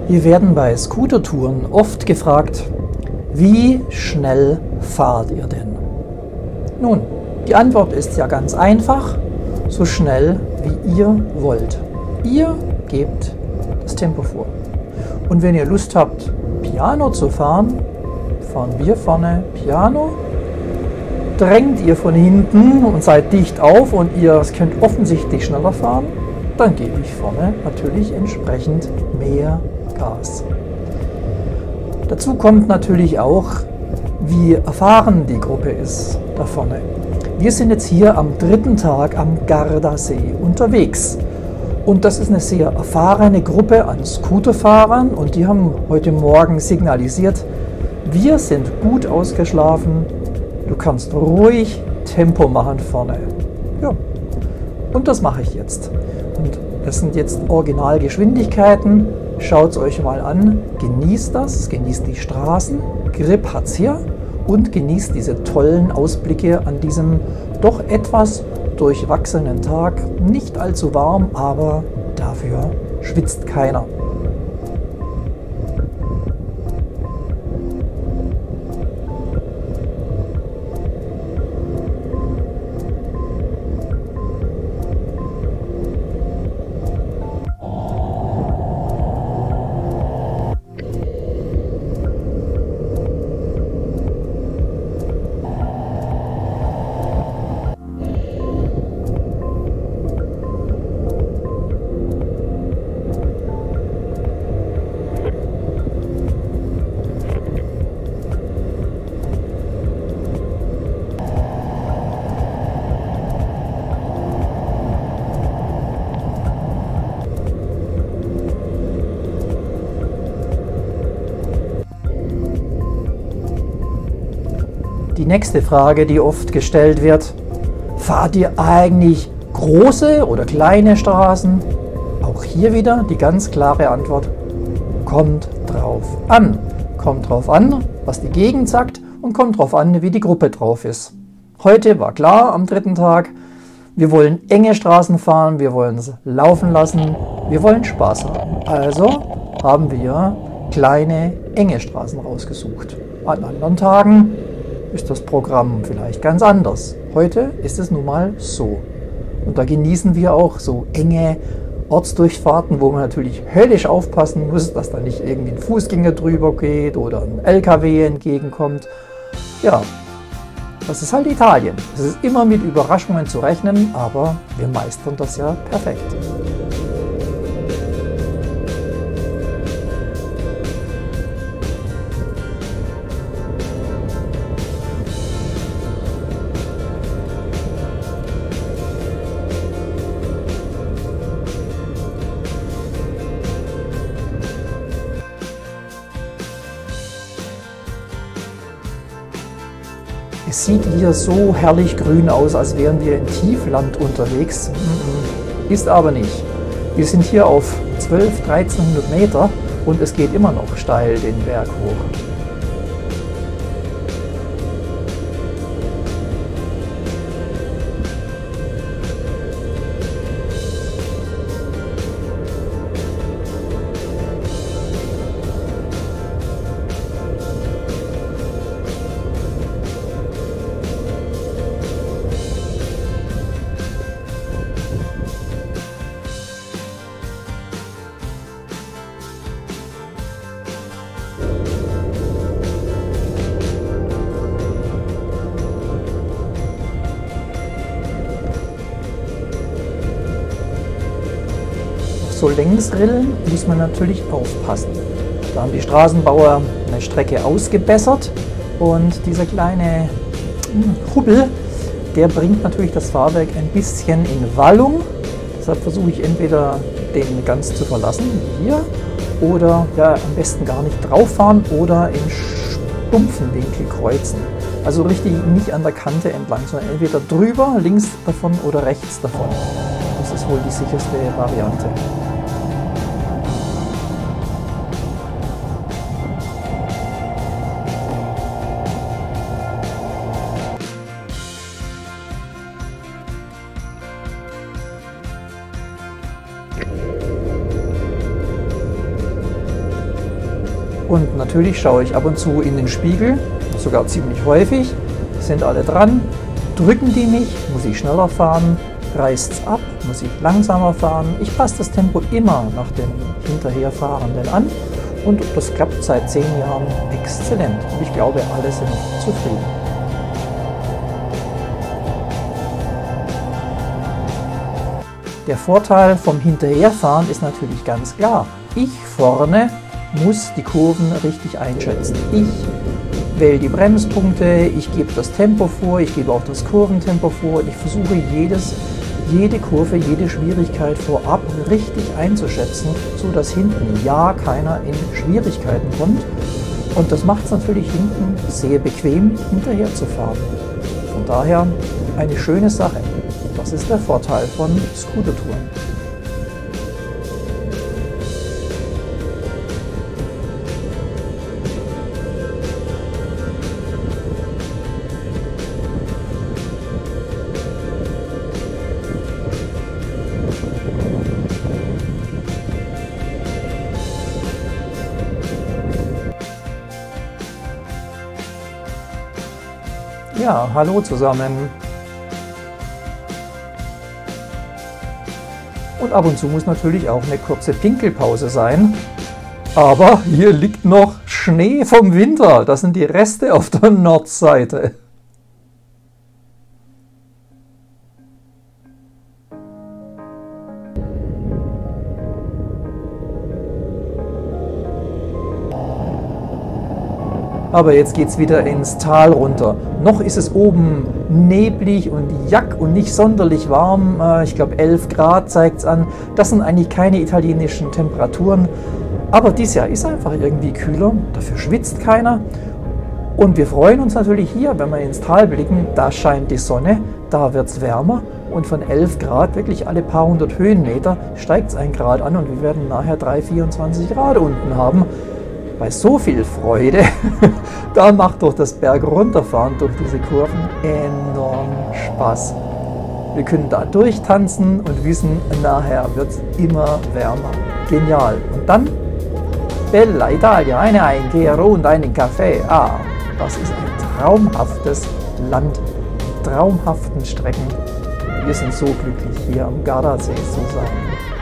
Wir werden bei Scootertouren oft gefragt, wie schnell fahrt ihr denn? Nun, die Antwort ist ja ganz einfach, so schnell wie ihr wollt. Ihr gebt das Tempo vor. Und wenn ihr Lust habt, Piano zu fahren, fahren wir vorne Piano. Drängt ihr von hinten und seid dicht auf und ihr könnt offensichtlich schneller fahren, dann gebe ich vorne natürlich entsprechend mehr Gas. Dazu kommt natürlich auch, wie erfahren die Gruppe ist da vorne. Wir sind jetzt hier am 3. Tag am Gardasee unterwegs. Und das ist eine sehr erfahrene Gruppe an Scooterfahrern und die haben heute Morgen signalisiert, wir sind gut ausgeschlafen, du kannst ruhig Tempo machen vorne. Ja, und das mache ich jetzt. Und das sind jetzt Originalgeschwindigkeiten. Schaut es euch mal an, genießt das, genießt die Straßen, Grip hat's hier und genießt diese tollen Ausblicke an diesem doch etwas durchwachsenen Tag. Nicht allzu warm, aber dafür schwitzt keiner. Die nächste Frage, die oft gestellt wird, fahrt ihr eigentlich große oder kleine Straßen? Auch hier wieder die ganz klare Antwort, kommt drauf an. Kommt drauf an, was die Gegend sagt und kommt drauf an, wie die Gruppe drauf ist. Heute war klar am 3. Tag, wir wollen enge Straßen fahren, wir wollen es laufen lassen, wir wollen Spaß haben. Also haben wir kleine, enge Straßen rausgesucht. An anderen Tagen ist das Programm vielleicht ganz anders. Heute ist es nun mal so. Und da genießen wir auch so enge Ortsdurchfahrten, wo man natürlich höllisch aufpassen muss, dass da nicht irgendwie ein Fußgänger drüber geht oder ein LKW entgegenkommt. Ja, das ist halt Italien. Es ist immer mit Überraschungen zu rechnen, aber wir meistern das ja perfekt. Es sieht hier so herrlich grün aus, als wären wir in Tiefland unterwegs. Ist aber nicht. Wir sind hier auf 1200–1300 Meter und es geht immer noch steil den Berg hoch. So Längsrillen muss man natürlich aufpassen. Da haben die Straßenbauer eine Strecke ausgebessert und dieser kleine Hubbel, der bringt natürlich das Fahrwerk ein bisschen in Wallung. Deshalb versuche ich entweder den ganz zu verlassen, wie hier, oder ja, am besten gar nicht drauf fahren oder in stumpfen Winkel kreuzen. Also richtig nicht an der Kante entlang, sondern entweder drüber, links davon oder rechts davon. Das ist wohl die sicherste Variante. Und natürlich schaue ich ab und zu in den Spiegel, sogar ziemlich häufig. Sind alle dran? Drücken die mich? Muss ich schneller fahren? Reißt es ab? Muss ich langsamer fahren? Ich passe das Tempo immer nach dem Hinterherfahrenden an und das klappt seit 10 Jahren exzellent. Und ich glaube, alle sind zufrieden. Der Vorteil vom Hinterherfahren ist natürlich ganz klar. Ich vorne muss die Kurven richtig einschätzen. Ich wähle die Bremspunkte, ich gebe das Tempo vor, ich gebe auch das Kurventempo vor und ich versuche jede Kurve, jede Schwierigkeit vorab richtig einzuschätzen, sodass hinten ja keiner in Schwierigkeiten kommt. Und das macht es natürlich hinten sehr bequem, hinterher zu fahren. Von daher eine schöne Sache. Das ist der Vorteil von Scootertouren. Ja, hallo zusammen. Und ab und zu muss natürlich auch eine kurze Pinkelpause sein. Aber hier liegt noch Schnee vom Winter. Das sind die Reste auf der Nordseite. Aber jetzt geht es wieder ins Tal runter. Noch ist es oben neblig und jack und nicht sonderlich warm. Ich glaube 11 Grad zeigt es an. Das sind eigentlich keine italienischen Temperaturen. Aber dieses Jahr ist einfach irgendwie kühler. Dafür schwitzt keiner. Und wir freuen uns natürlich hier, wenn wir ins Tal blicken. Da scheint die Sonne, da wird es wärmer. Und von 11 Grad, wirklich alle paar hundert Höhenmeter, steigt es 1 Grad an. Und wir werden nachher 24 Grad unten haben. Bei so viel Freude, da macht doch das Berg runterfahren durch diese Kurven enorm Spaß. Wir können da durchtanzen und wissen, nachher wird es immer wärmer. Genial. Und dann, Bella Italia, eine Einkehr und einen Kaffee. Ah, das ist ein traumhaftes Land, mit traumhaften Strecken. Wir sind so glücklich, hier am Gardasee zu sein.